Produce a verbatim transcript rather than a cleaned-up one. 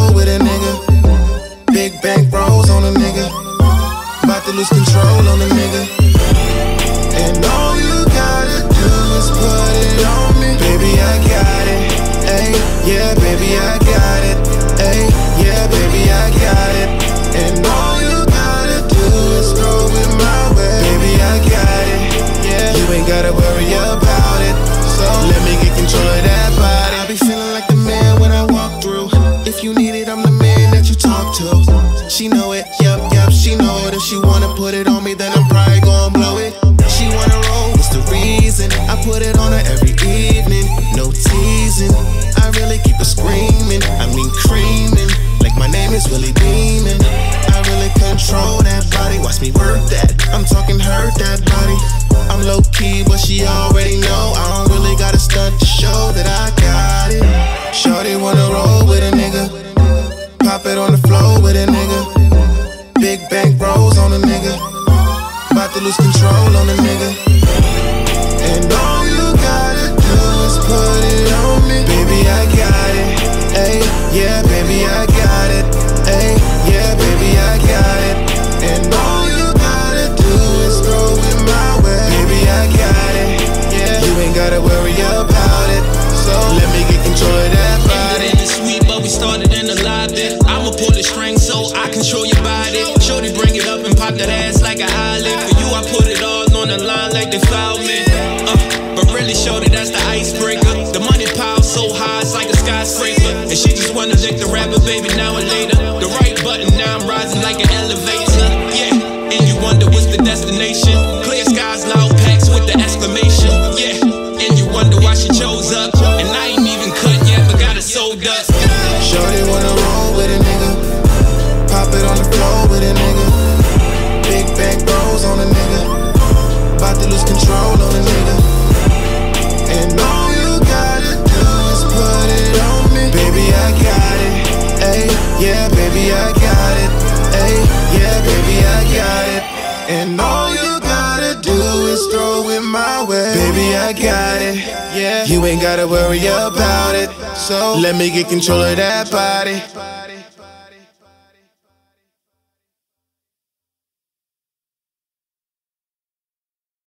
roll with a nigga. Big bank rolls on a nigga. About to lose control on a nigga. And all you gotta do is put it on me. Baby, I got it. Ay, yeah, baby, I got it. Ay, yeah, baby, I got it. And all you gotta do is throw it my way. Baby, I got it. Yeah, you ain't gotta worry about it. So let me get control of that body. I be feeling like the man when I walk through. If you need it, I'm the man that you talk to. She know it, yup, yup, she know it. If she wanna put it on me, then I'm probably gon' blow it. She wanna roll, it's the reason I put it on her every evening. No teasing, I really keep her screaming. I mean creaming, like my name is Willie Beeman. I really control that body, watch me work that. I'm talking hurt that body. I'm low key, but she already know. I don't really gotta stunt to show that I got it. Shorty wanna roll with a nigga. Pop it on the floor with a nigga. Big bank rolls on a nigga. About to lose control on a nigga. And all you gotta do is put it on me. Baby, I got it. Ay, yeah, baby, I got it. Ay, yeah, baby, I got it. And all you gotta do is throw it my way. Baby, I got it. Yeah, you ain't gotta worry about it. So let me get control of that body. Ended in the sweet, but we started in the lobby. I'ma pull the string so I control your body. Shorty, bring it up and pop that ass like an eyelid. For you, I put it all on the line like they fouled me. Uh, but really, shorty, that's the icebreaker. The money pile so high, it's like a skyscraper. And she just wanna lick the rapper, baby, now and later. The right button, now I'm rising like an elevator. Yeah, and you wonder what's the destination. Clear skies, loud packs with the exclamation. Yeah, and you wonder why she chose up. And I ain't even cut yet, but got it sold up. Shorty wanna roll with a nigga. Pop it on the floor with a nigga. Big bank rolls on a nigga. About to lose control on a nigga. And all you gotta do is put it on me. Baby, I got it. Ay, yeah, baby, I got it. Ay, yeah, baby, I got it. And all you gotta do is throw it my way. Baby, I got it. Yeah, you ain't gotta worry about it. So let me get control of that body.